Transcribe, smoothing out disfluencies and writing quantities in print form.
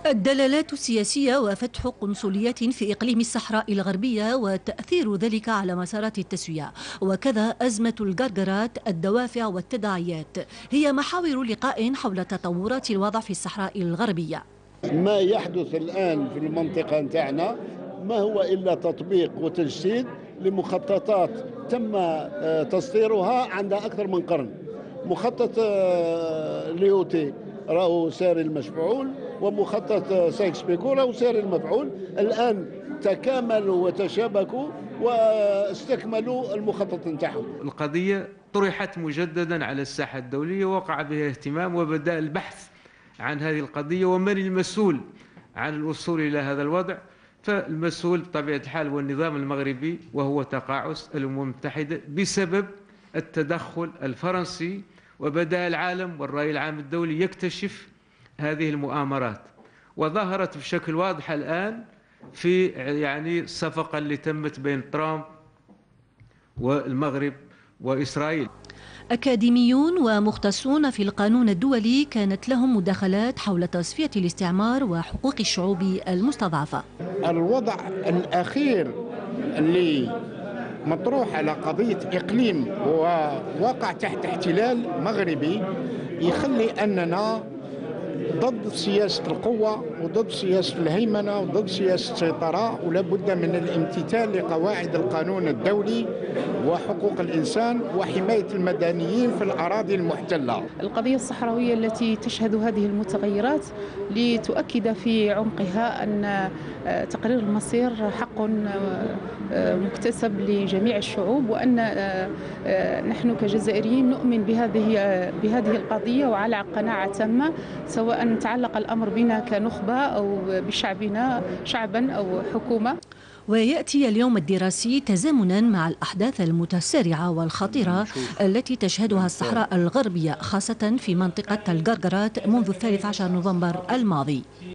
الدلالات السياسية وفتح قنصليات في إقليم الصحراء الغربية وتأثير ذلك على مسارات التسوية، وكذا أزمة الجرجرات، الدوافع والتداعيات هي محاور لقاء حول تطورات الوضع في الصحراء الغربية. ما يحدث الآن في المنطقة نتاعنا ما هو إلا تطبيق وتجسيد لمخططات تم تصديرها عندها أكثر من قرن. مخطط ليوتي راهو ساري المشفعول، ومخطط سايكس بيكو راهو ساري المفعول. الآن تكاملوا وتشابكوا واستكملوا المخطط نتاعهم. القضية طرحت مجددا على الساحة الدولية، وقع بها اهتمام وبدأ البحث عن هذه القضية ومن المسؤول عن الوصول إلى هذا الوضع. فالمسؤول بطبيعة الحال هو النظام المغربي، وهو تقاعس الأمم المتحدة بسبب التدخل الفرنسي، وبدأ العالم والرأي العام الدولي يكتشف هذه المؤامرات، وظهرت بشكل واضح الآن في الصفقة اللي تمت بين ترامب والمغرب وإسرائيل. أكاديميون ومختصون في القانون الدولي كانت لهم مداخلات حول تصفية الاستعمار وحقوق الشعوب المستضعفة. الوضع الأخير اللي مطروح على قضية إقليم وواقع تحت احتلال مغربي يخلي أننا ضد سياسة القوة وضد سياسة الهيمنة وضد سياسة السيطرة، ولا بد من الامتثال لقواعد القانون الدولي وحقوق الإنسان وحماية المدنيين في الأراضي المحتلة. القضية الصحراوية التي تشهد هذه المتغيرات لتؤكد في عمقها أن تقرير المصير حق مكتسب لجميع الشعوب، وأن نحن كجزائريين نؤمن بهذه القضية وعلى قناعة تامة، سواء تعلق الأمر بنا كنخبة أو بشعبنا شعبا أو حكومة. ويأتي اليوم الدراسي تزامنا مع الأحداث المتسارعة والخطيرة التي تشهدها الصحراء الغربية، خاصة في منطقة الجرجرات منذ 13 نوفمبر الماضي.